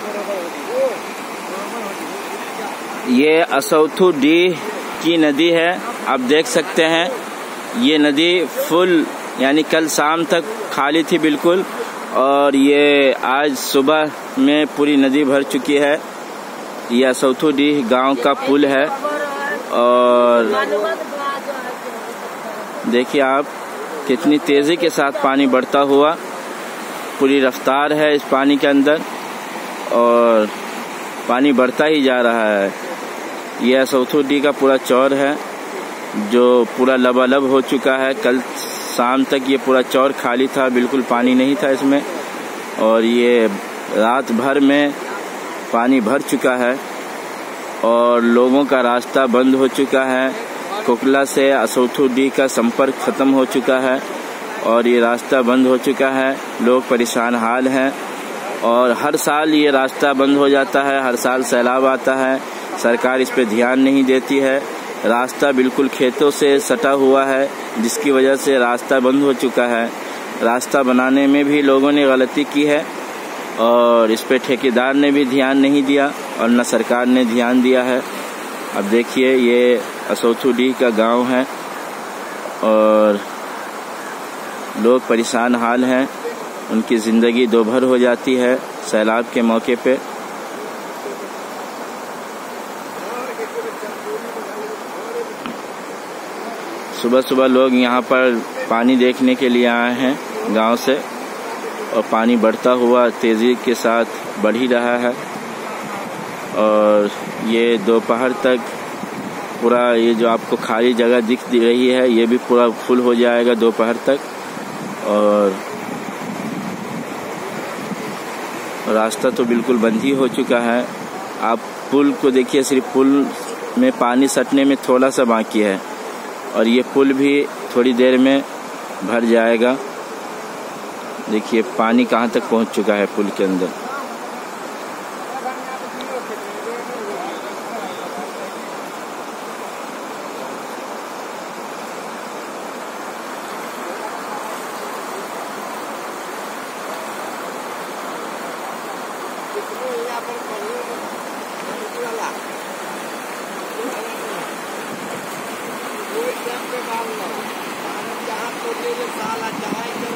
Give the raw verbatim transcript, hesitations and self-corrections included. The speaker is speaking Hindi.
ये असौथू डीह की नदी है। आप देख सकते हैं ये नदी फुल यानी कल शाम तक खाली थी बिल्कुल, और ये आज सुबह में पूरी नदी भर चुकी है। ये असौथू डीह गांव का पुल है, और देखिए आप कितनी तेजी के साथ पानी बढ़ता हुआ, पूरी रफ्तार है इस पानी के अंदर और पानी बढ़ता ही जा रहा है। यह असौथू डीह का पूरा चौर है जो पूरा लबालब हो चुका है। कल शाम तक ये पूरा चौर खाली था, बिल्कुल पानी नहीं था इसमें, और ये रात भर में पानी भर चुका है और लोगों का रास्ता बंद हो चुका है। कुकला से असौथू डीह का संपर्क खत्म हो चुका है और ये रास्ता बंद हो चुका है। लोग परेशान हाल हैं, और हर साल ये रास्ता बंद हो जाता है, हर साल सैलाब आता है, सरकार इस पे ध्यान नहीं देती है। रास्ता बिल्कुल खेतों से सटा हुआ है, जिसकी वजह से रास्ता बंद हो चुका है। रास्ता बनाने में भी लोगों ने गलती की है, और इस पे ठेकेदार ने भी ध्यान नहीं दिया और न सरकार ने ध्यान दिया है। अब देखिए ये असौथू डीह का गांव है और लोग परेशान हाल हैं, उनकी ज़िंदगी दोभर हो जाती है सैलाब के मौके पे। सुबह सुबह लोग यहाँ पर पानी देखने के लिए आए हैं गांव से, और पानी बढ़ता हुआ तेज़ी के साथ बढ़ ही रहा है, और ये दोपहर तक पूरा ये जो आपको खाली जगह दिख रही है ये भी पूरा फुल हो जाएगा दोपहर तक। और रास्ता तो बिल्कुल बंद ही हो चुका है। आप पुल को देखिए, सिर्फ पुल में पानी सटने में थोड़ा सा बाकी है, और ये पुल भी थोड़ी देर में भर जाएगा। देखिए पानी कहाँ तक पहुँच चुका है पुल के अंदर। जहाँ को साल अच्छा है।